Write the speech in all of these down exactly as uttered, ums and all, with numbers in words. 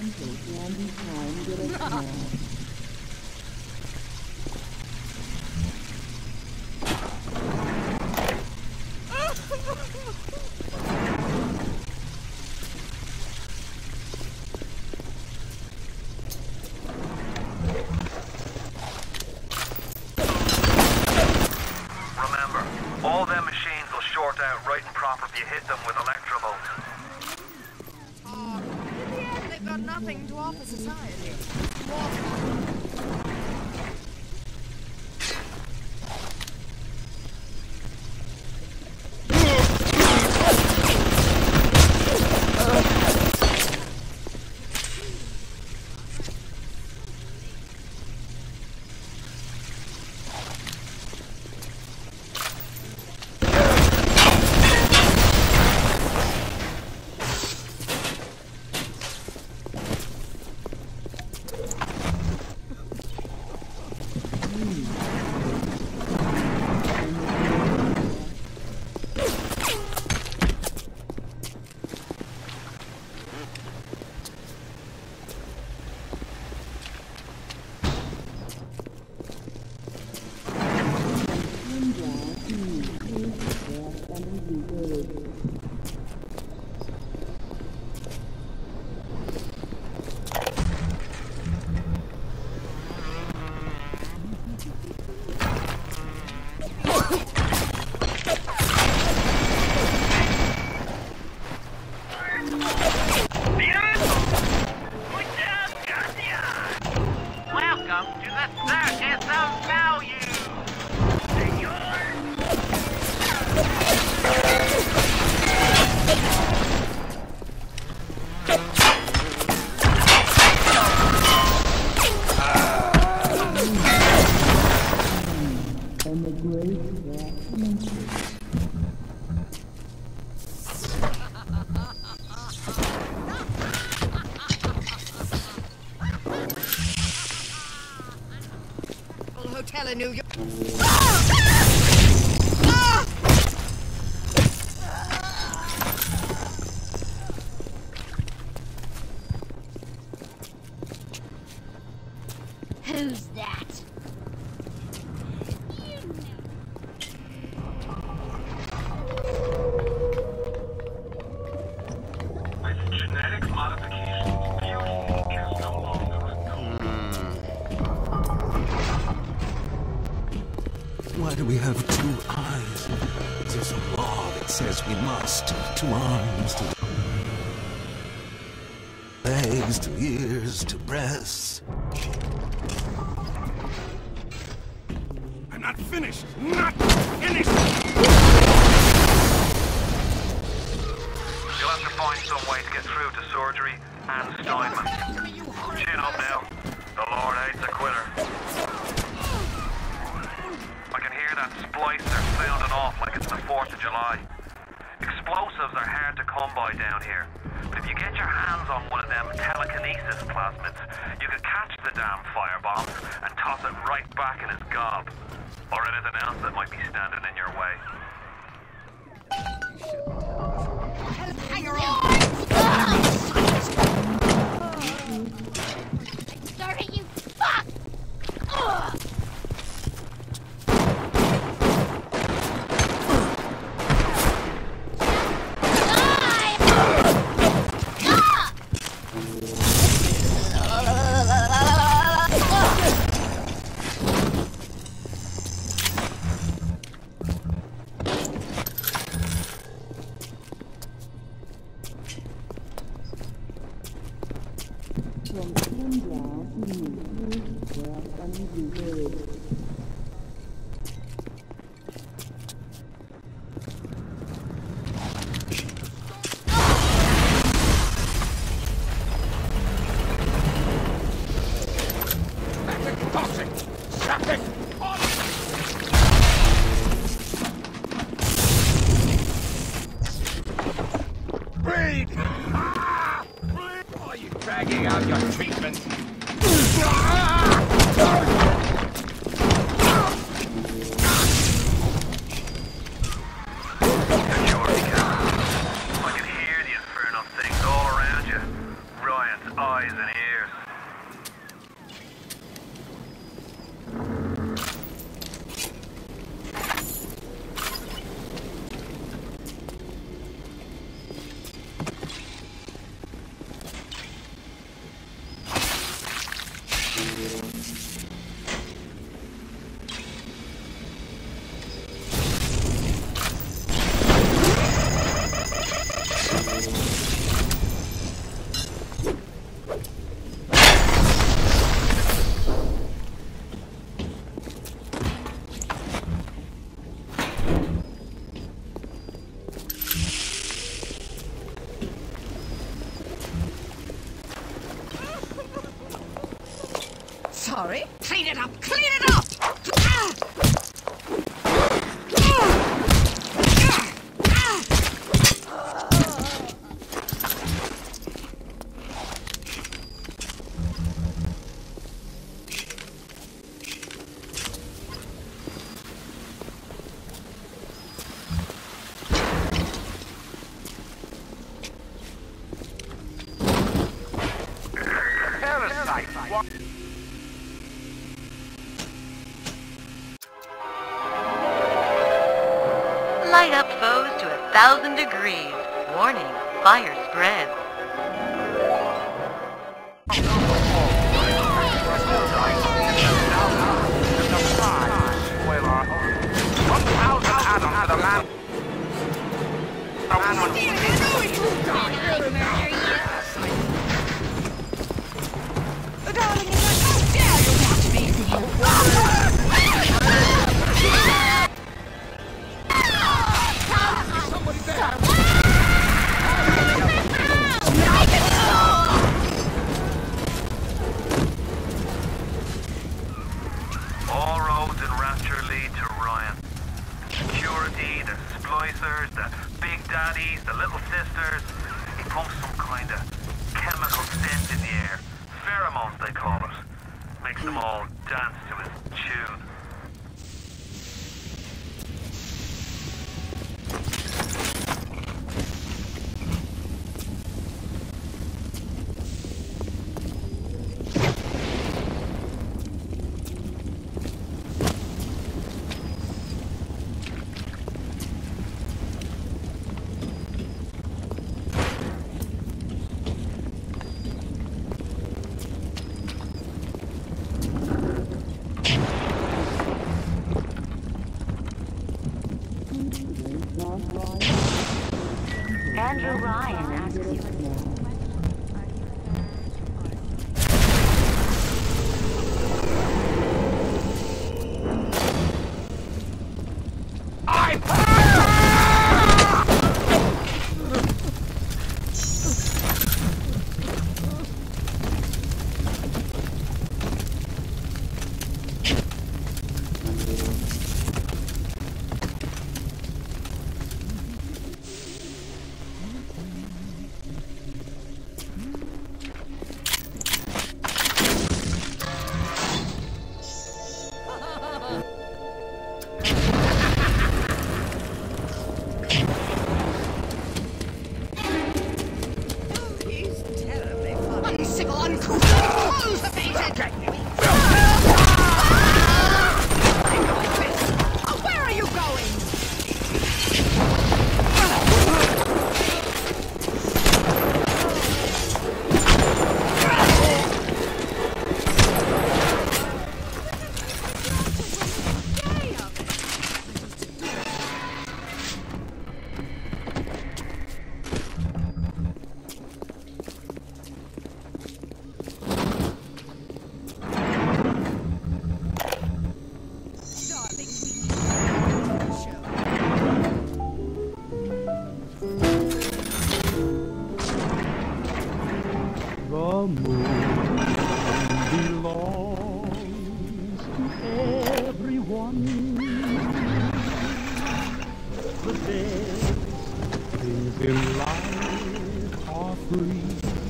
Hotel in New York. Who's that? With genetic modifications, beauty is no longer a goal. Why do we have two eyes? There's a law that says we must. Two arms, two legs, two ears, two breasts. I'm not finished! Not finished! You'll have to find some way to get through to surgery and Steinman. Chin up now. The Lord hates a quitter. I can hear that Splicer sounding off like it's the fourth of July. Explosives are hard to come by down here, but if you get your hands on one of them telekinesis plasmids, you can catch the damn firebombs and toss it right back in his gob. Or anything else that might be standing in your way. Darn it, you fuck! Ugh. Eyes eyes and ears. Sorry? Clean it up! Clean it up! Ah! Light up foes to a thousand degrees. Warning, fire spreads. Darling, how dare you watch me? All roads in Rapture lead to Ryan. Security, the Splicers, the Big Daddies, the Little Sisters. He pumps some kind of chemical scent in the air. Pheromones, they call it. Makes them all dance to his tune. Andrew Ryan asks you. Where are you going? The moon belongs to everyone. The best things in life are free.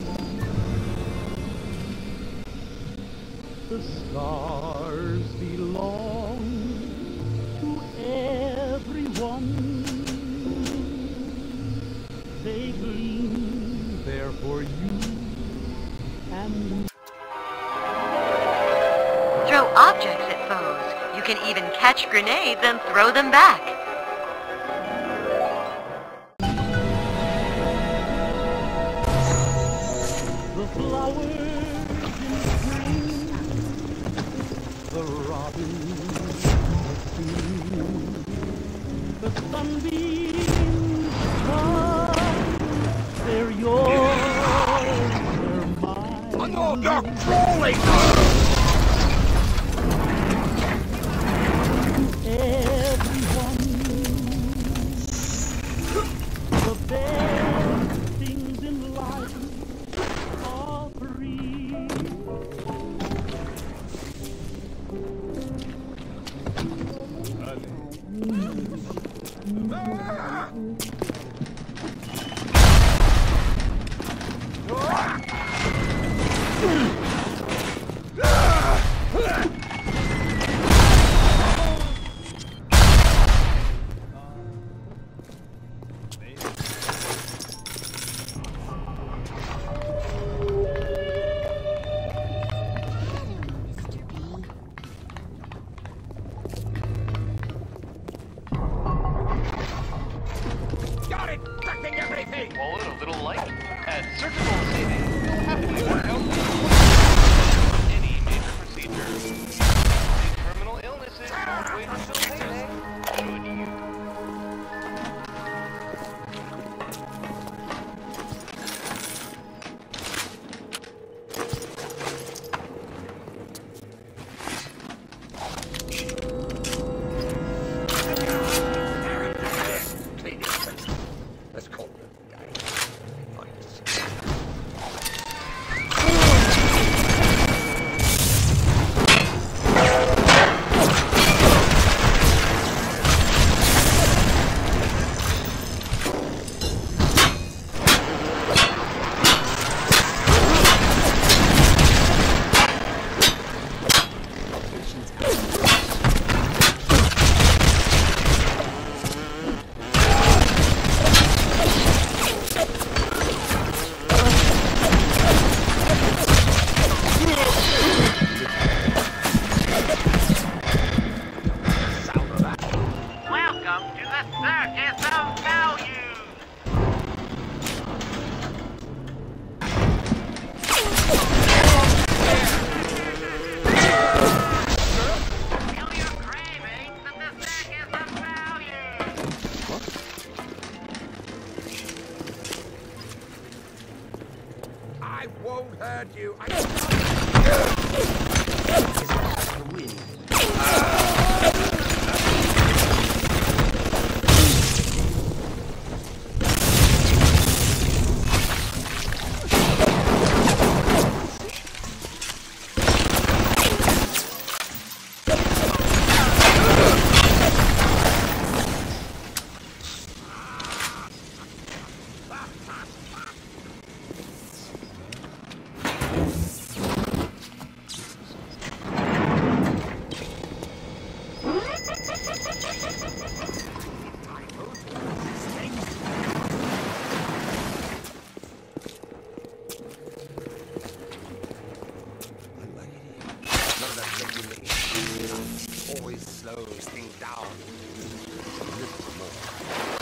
The stars belong to everyone. They gleam there for you and Throw objects at foes. You can even catch grenades and throw them back. the flowers in spring, the robins sing, the sunbeams come, they're yours, they're mine. No, you're crawling! Everyone, the best things in life are free. Got it! Tracking everything! Swallowed a little light. At surgical saving, you'll happily work out any major procedure. These terminal illnesses won't wait until payday. Should you? Let's call the guy. Welcome to the circus of value. Feel your cravings at the circus of value. I won't hurt you. I always slows things down. A little more.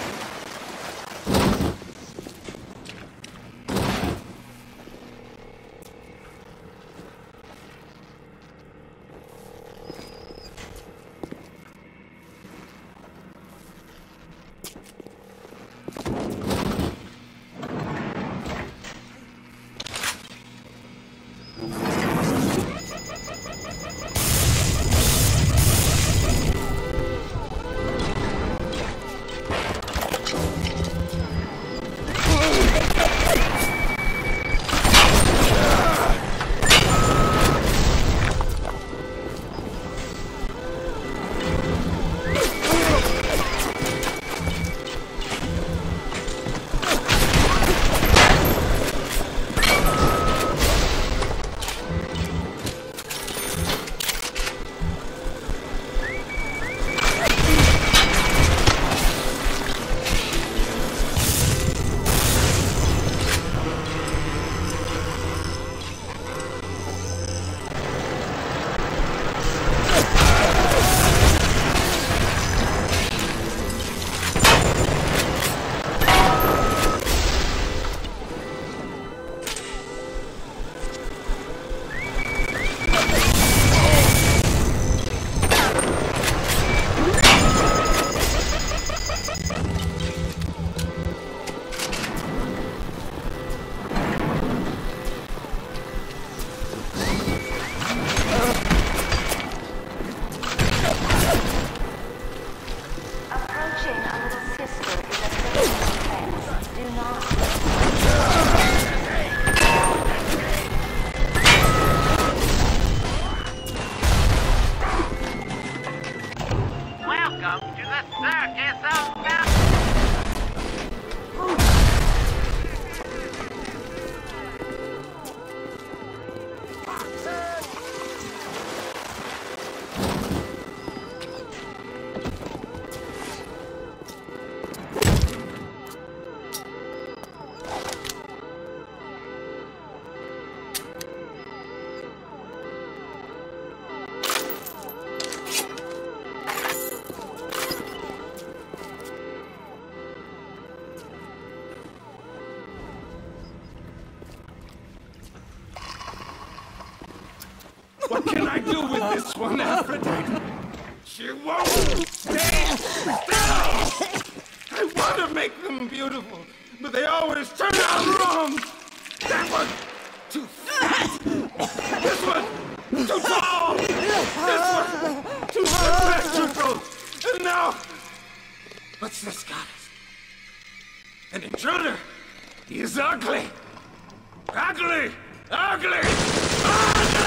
What can I do with this one, Aphrodite? She won't stay still! I want to make them beautiful, but they always turn out wrong! That one, too fat! This one, too tall! This one, too symmetrical! And now, what's this, goddess? An intruder! He is ugly! Ugly! Ugly! Ugly!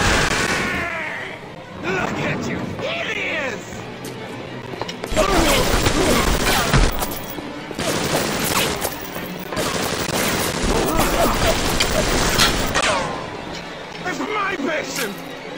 Look at you, hideous! That's my patient!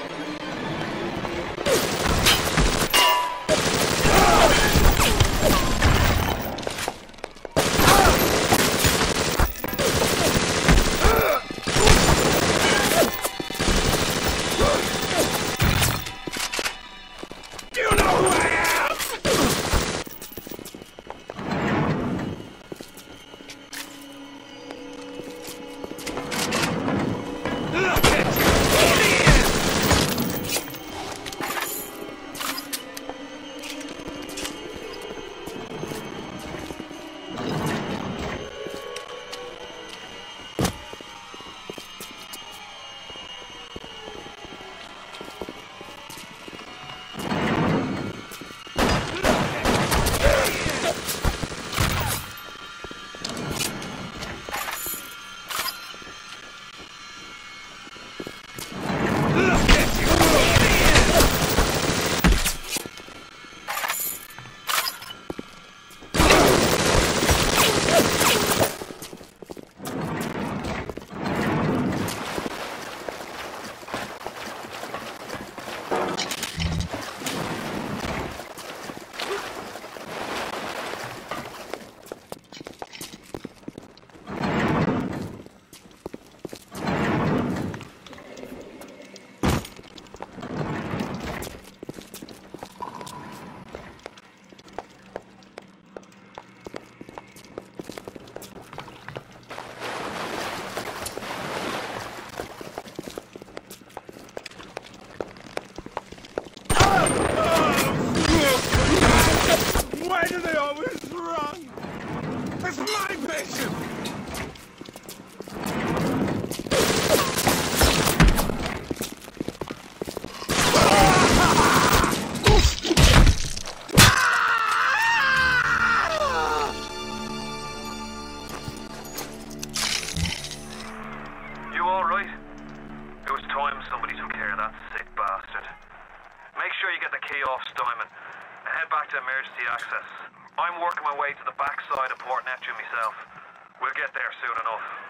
Why do they always run? That's my patient! You alright? It was time somebody took care of that sick bastard. Make sure you get the key off Steinman and head back to emergency access. I'm working my way to the backside of Port Neptune myself. We'll get there soon enough.